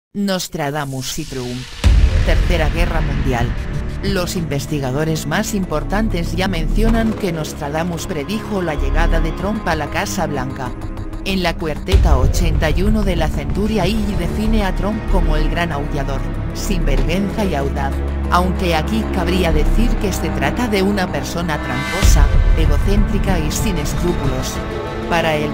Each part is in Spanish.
Nostradamus y Trump. Tercera Guerra Mundial. Los investigadores más importantes ya mencionan que Nostradamus predijo la llegada de Trump a la Casa Blanca. En la cuarteta 81 de la Centuria y define a Trump como el gran aullador, sinvergüenza y audaz, aunque aquí cabría decir que se trata de una persona tramposa, egocéntrica y sin escrúpulos. Para el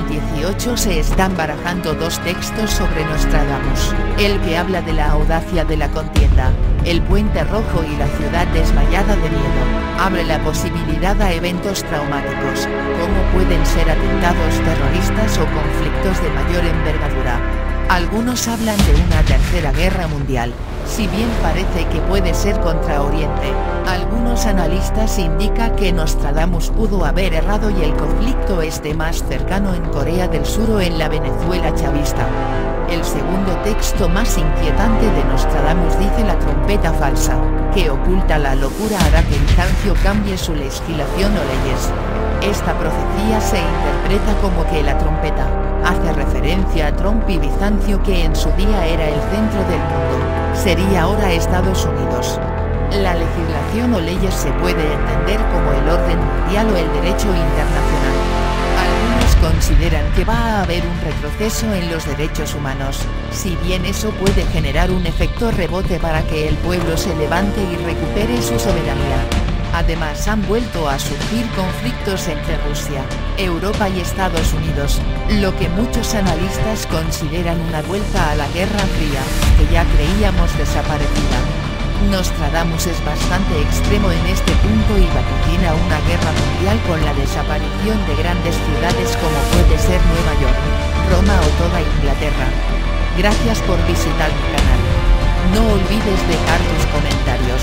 2018 se están barajando dos textos sobre Nostradamus, el que habla de la audacia de la contienda, el puente rojo y la ciudad desmayada de miedo, abre la posibilidad a eventos traumáticos, como pueden ser atentados terroristas o conflictos de mayor envergadura. Algunos hablan de una tercera guerra mundial, si bien parece que puede ser contra Oriente, algunos analistas indican que Nostradamus pudo haber errado y el conflicto esté más cercano en Corea del Sur o en la Venezuela chavista. El segundo texto más inquietante de Nostradamus dice la trompeta falsa, que oculta la locura hará que Bizancio cambie su legislación o leyes. Esta profecía se interpreta como que la trompeta hace referencia a Trump y Bizancio, que en su día era el centro del mundo, sería ahora Estados Unidos. La legislación o leyes se puede entender como el orden mundial o el derecho internacional. Algunos consideran que va a haber un retroceso en los derechos humanos, si bien eso puede generar un efecto rebote para que el pueblo se levante y recupere su soberanía. Además han vuelto a surgir conflictos entre Rusia, Europa y Estados Unidos, lo que muchos analistas consideran una vuelta a la Guerra Fría, que ya creíamos desaparecida. Nostradamus es bastante extremo en este punto y vaticina una guerra mundial con la desaparición de grandes ciudades como puede ser Nueva York, Roma o toda Inglaterra. Gracias por visitar mi canal. No olvides dejar tus comentarios.